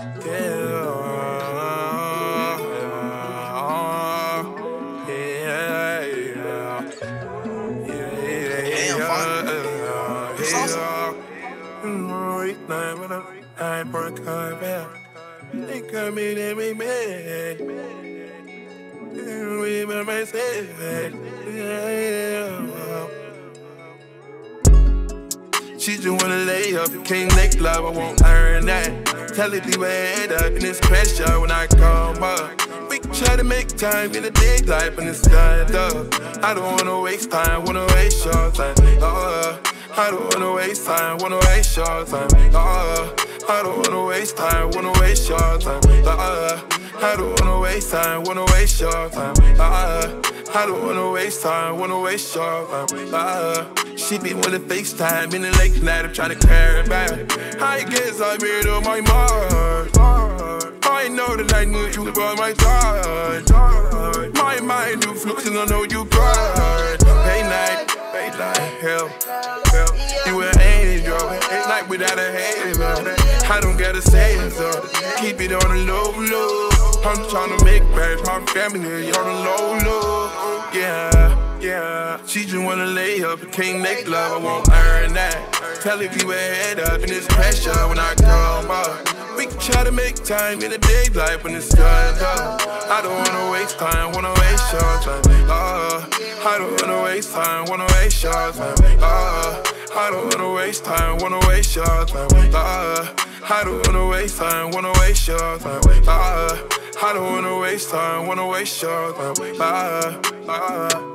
I work hard, they come in every man. We myself, she just wanna lay up, king neck love, I won't earn that. Tell it leave her head up in this pressure when I come up. We can try to make time in the daylight when it's done up. I don't wanna waste time, wanna waste your time. I don't wanna waste time, wanna waste your time. I don't wanna waste time, wanna waste your time. I don't wanna waste time, wanna waste your time. I don't wanna waste time, wanna waste your time. She be wanna FaceTime in the late night, I'm tryna carry back. I guess I made up my mind. I know that I knew you were my side. My mind do flux and I know you cried. Hey night, hell. You an angel, like without a hater. I don't gotta say it, so keep it on the low. I'm tryna make back my family on the low. Yeah. She just wanna lay up, can't make love, I won't earn that. Tell if you head up in this pressure when I come up. We can try to make time in the daylight when it's done up. I don't wanna waste time, wanna waste your time. I don't wanna waste time, wanna waste your time. I don't wanna waste time, wanna waste your time. I don't wanna waste time, wanna waste your time. I don't wanna waste time, wanna waste your time.